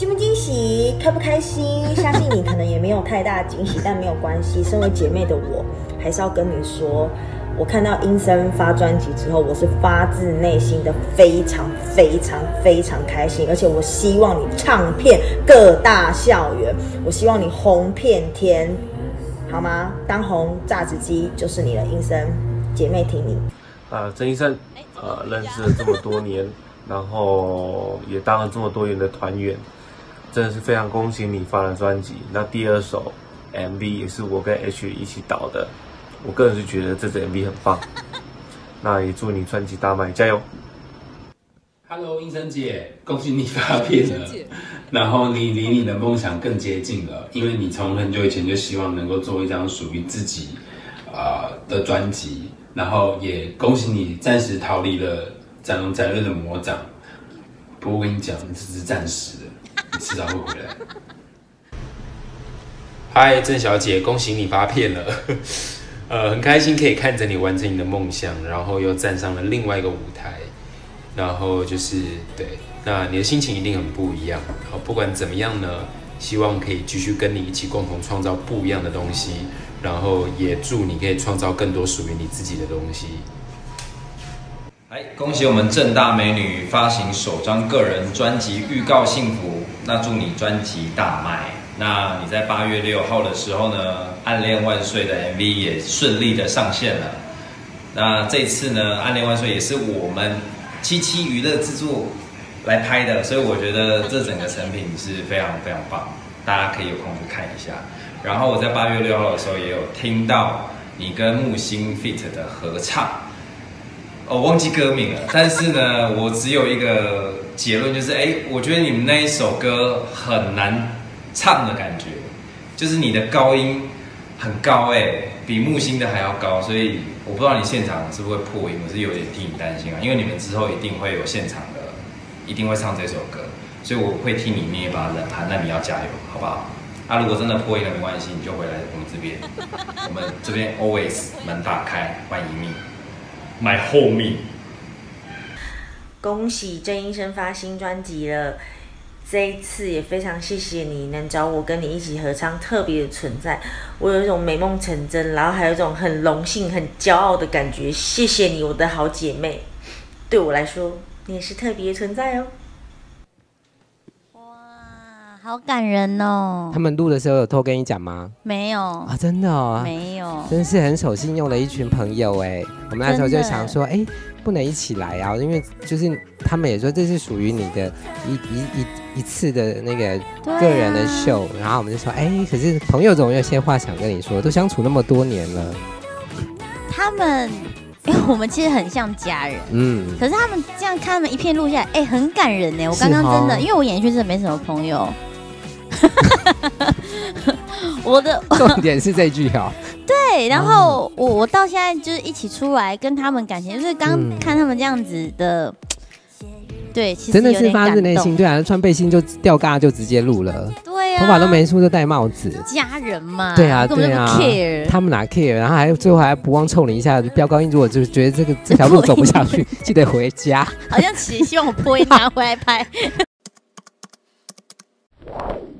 惊不惊喜，开不开心？相信你可能也没有太大的惊喜，但没有关系。身为姐妹的我，还是要跟你说，我看到英森发专辑之后，我是发自内心的非常开心，而且我希望你唱遍各大校园，我希望你红遍天，好吗？当红炸子鸡就是你了，英森，姐妹挺你。 曾医生，认识了这么多年，然后也当了这么多年的团员，真的是非常恭喜你发了专辑。那第2首 MV 也是我跟 H 一起导的，我个人是觉得这支 MV 很棒。那也祝你专辑大卖，加油 ！Hello， 英森姐，恭喜你发片了，然后你离你的梦想更接近了，因为你从很久以前就希望能够做一张属于自己的专辑。然后也恭喜你暂时逃离了展荣展瑞的魔掌，不过我跟你讲，这只是暂时的，你迟早会回来。嗨，郑小姐，恭喜你发片了，很开心可以看着你完成你的梦想，然后又站上了另外一个舞台，然后就是对，那你的心情一定很不一样。好，不管怎么样呢，希望可以继续跟你一起共同创造不一样的东西。然后也祝你可以创造更多属于你自己的东西。 恭喜我们郑大美女发行首张个人专辑《预告幸福》，那祝你专辑大卖。那你在8月6号的时候呢，《暗恋万岁》的 MV 也顺利的上线了。那这次呢，《暗恋万岁》也是我们77娱乐制作来拍的，所以我觉得这整个成品是非常棒，大家可以有空去看一下。然后我在8月6号的时候也有听到你跟木星 feat 的合唱，忘记歌名了，但是呢，我只有一个结论，就是我觉得你们那一首歌很难唱的感觉，就是你的高音很高比木星的还要高，所以我不知道你现场是不是会破音，我是有点替你担心啊，因为你们之后一定会有现场的，一定会唱这首歌，所以我会替你捏一把冷汗，那你要加油，好不好？如果真的破音了没关系，你就回来我们这边，我们这边 always 门打开，欢迎你 ，my homie。 恭喜郑英生发新专辑了，这一次也非常谢谢你能找我跟你一起合唱，特别的存在，我有一种美梦成真，然后还有一种很荣幸、很骄傲的感觉。谢谢你，我的好姐妹，对我来说，你也是特别存在哦。 好感人哦！ 他们录的时候有偷跟你讲吗？ 没有啊，真的哦， 没有， 真是很守信用的一群朋友哎。我们那时候就想说，不能一起来啊，因为就是他们也说这是属于你的一次的那个个人的秀，然后我们就说，可是朋友总有些话想跟你说，都相处那么多年了。 他们。因为我们其实很像家人，可是他们这样看他们一片录下来，很感人呢。我刚刚真的，因为我演艺圈真的没什么朋友，我的重点是这句哦。 对，然后我到现在就是一起出来跟他们感情，就是刚看他们这样子的，对，其实真的是发自内心，对啊，穿背心就吊嘎就直接录了。 对啊， 头发都没梳就戴帽子， 家人嘛， 对啊， 根本就不 care， 他们哪 care， 然后最后还不忘臭你一下，飙高音。如果就觉得这条路走不下去，记得回家。 好像希望我破音拿回来拍。